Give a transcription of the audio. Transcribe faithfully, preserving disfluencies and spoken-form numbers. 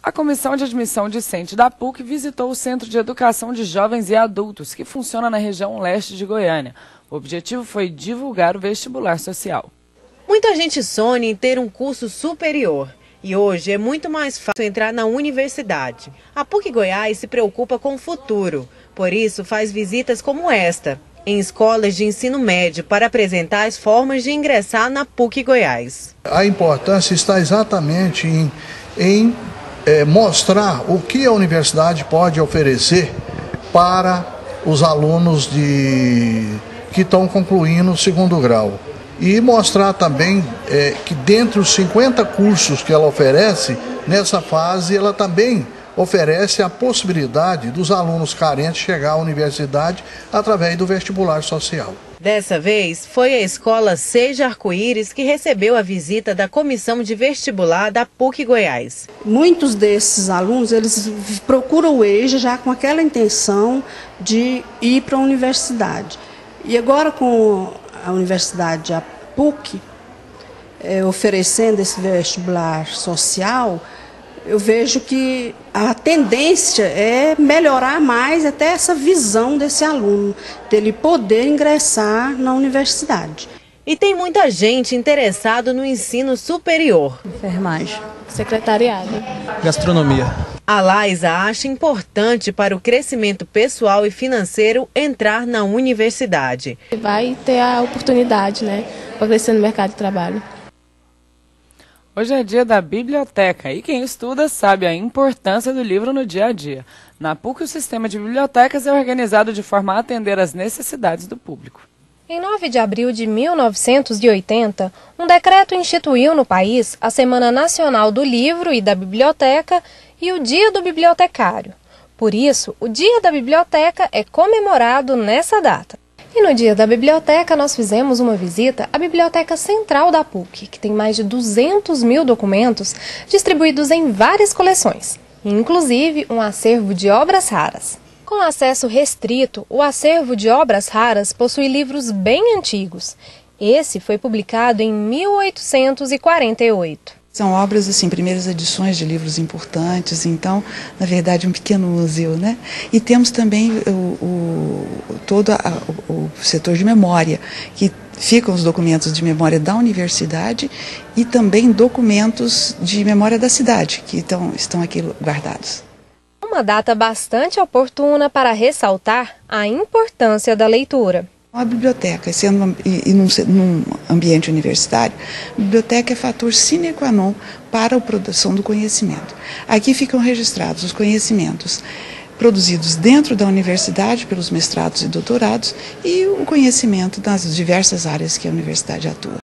A Comissão de Admissão Discente da P U C visitou o Centro de Educação de Jovens e Adultos, que funciona na região leste de Goiânia. O objetivo foi divulgar o vestibular social. Muita gente sonha em ter um curso superior. E hoje é muito mais fácil entrar na universidade. A P U C Goiás se preocupa com o futuro. Por isso, faz visitas como esta, em escolas de ensino médio, para apresentar as formas de ingressar na P U C Goiás. A importância está exatamente em, em é, mostrar o que a universidade pode oferecer para os alunos de, que estão concluindo o segundo grau. E mostrar também é, que dentre os cinquenta cursos que ela oferece, nessa fase ela também oferece a possibilidade dos alunos carentes chegar à universidade através do vestibular social. Dessa vez, foi a escola Seja Arco-Íris que recebeu a visita da Comissão de Vestibular da P U C Goiás. Muitos desses alunos, eles procuram o EJA já com aquela intenção de ir para a universidade. E agora com a universidade, a P U C, é, oferecendo esse vestibular social, eu vejo que a tendência é melhorar mais até essa visão desse aluno, dele poder ingressar na universidade. E tem muita gente interessada no ensino superior. Enfermagem. Secretariado. Gastronomia. A Laísa acha importante para o crescimento pessoal e financeiro entrar na universidade. Vai ter a oportunidade, né, para crescer no mercado de trabalho. Hoje é dia da biblioteca e quem estuda sabe a importância do livro no dia a dia. Na P U C, o sistema de bibliotecas é organizado de forma a atender às necessidades do público. Em nove de abril de mil novecentos e oitenta, um decreto instituiu no país a Semana Nacional do Livro e da Biblioteca e o Dia do Bibliotecário. Por isso, o Dia da Biblioteca é comemorado nessa data. E no Dia da Biblioteca, nós fizemos uma visita à Biblioteca Central da P U C, que tem mais de duzentos mil documentos distribuídos em várias coleções, inclusive um acervo de obras raras. Com acesso restrito, o acervo de obras raras possui livros bem antigos. Esse foi publicado em mil oitocentos e quarenta e oito. São obras, assim, primeiras edições de livros importantes, então, na verdade, um pequeno museu, né? E temos também o, o, todo a, o, o setor de memória, que ficam os documentos de memória da universidade e também documentos de memória da cidade, que estão, estão aqui guardados. Uma data bastante oportuna para ressaltar a importância da leitura. A biblioteca, sendo e, e num, num ambiente universitário, a biblioteca é fator sine qua non para a produção do conhecimento. Aqui ficam registrados os conhecimentos produzidos dentro da universidade pelos mestrados e doutorados e o conhecimento das diversas áreas que a universidade atua.